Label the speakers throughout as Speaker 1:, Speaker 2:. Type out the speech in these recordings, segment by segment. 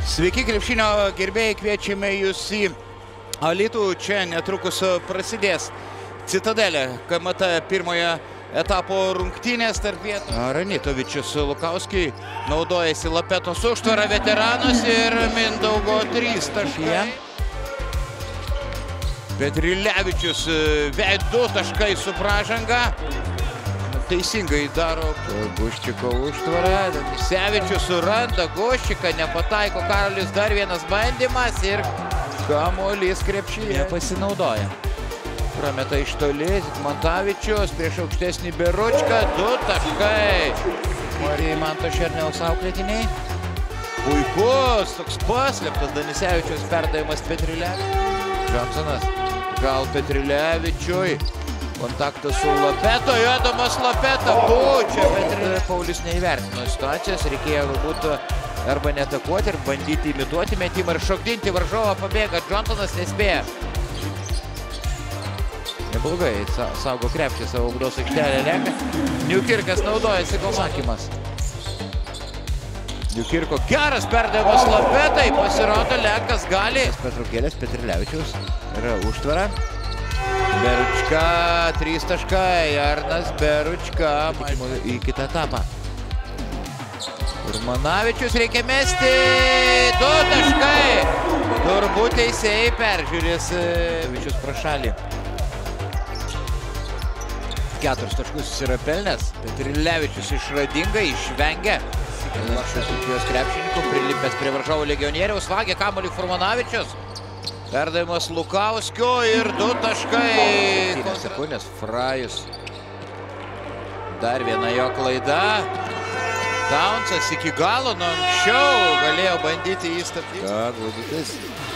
Speaker 1: Sveiki, krepšinio gerbėjai, kviečiame jūs į Alytų. Čia netrukus prasidės Citadelė KMT pirmojo etapo rungtynės tarp vietų. Ranitovičius Lukauskiui naudojasi Lapetos užtvarą, veteranas ir Mindaugo 3 taškai. Petrilevičius vėl 2 taškai su pražanga. Teisingai daro Guščiko užtvarą. Danisevičius suranda Guščiką, nepataiko Karolis, dar vienas bandymas ir kamuolys krepšyje pasinaudoja. Prameta iš toli Zigmantavičius prieš aukštesnį Beručką, 2 taškai. Marijai Manto Šerniaus auklėtiniai. Puikus, toks paslėptas Danisevičius perdavimas Petrilevičiui. Johnsonas gal Petrilevičiui. Kontaktas su Lapeto, Jodamas Lapeta, čia Petrilevičius. Paulius neįvertino situacijos, reikėjo galbūt arba netakuoti ir bandyti imituoti metimą ir šokdinti varžovą, pabėga, Johnsonas nespėja. Neblogai, saugo krepšį savo baudos aikštelę lenkia. Niukirkas naudojasi komakymas. Niukirko geras perdavimas Lapetai, pasirodo lenkas gali. Petrukėlės Petrilevičiaus yra užtvara. Beručka, 3 taškai, Arnas Beručka į kitą etapą. Urmanavičius reikia mesti, 2 taškai. Turbūt teisėjai peržiūrės Vičius prašalį. 4 taškus jis yra pelnęs. Petrilevičius išradingai išvengia. Šatykijos krepšininkų prilipęs prie varžovų legionieriaus, vagia kamuolį Furmanavičius. Perdavimas Lukauskio ir 2 taškai. 7 sekundės, Frajus. Dar viena jo klaida. Townsas iki galo, nuo anksčiau galėjo bandyti jį stabdyti. Glaudutis.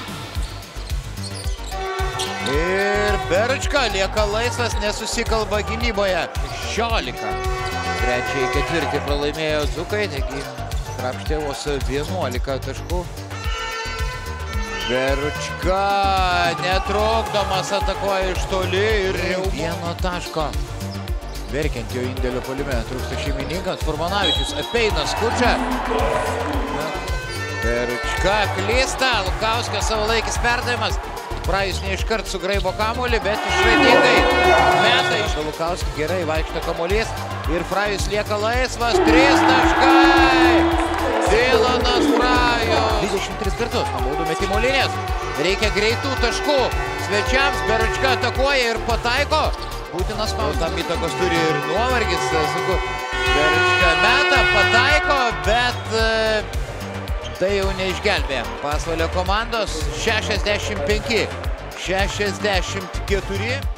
Speaker 1: Ir Beručka lieka laisvas, nesusikalba gynyboje. 16. Trečiąjį ketvirtį pralaimėjo Dzūkai, taigi krapštė vos 11 taškų. Beručka netrukdomas atakuoja iš toli ir jau 1 taško. Verkiant jo indėlio puolime trūksta šeimininkams. Furmanavičius apeina Skučą. Beručka klysta, Lukauskio savalaikis perdavimas. Frajus ne iškart sugraibo kamuolį, bet išradingai meta iš Lukauskio. Gerai vaikšto kamuolys ir Frajus lieka laisvas. 3 taškai. Dylanas Frajus. 23 kartus nuo baudų metimo linijos. Reikia greitų taškų. Svečiams Beručka atakuoja ir pataiko. Būtinas spaus. Tam įtakos turi ir nuovargis. Beručka meta, pataiko, bet tai jau neišgelbė. Pasvalio komandos 65-64.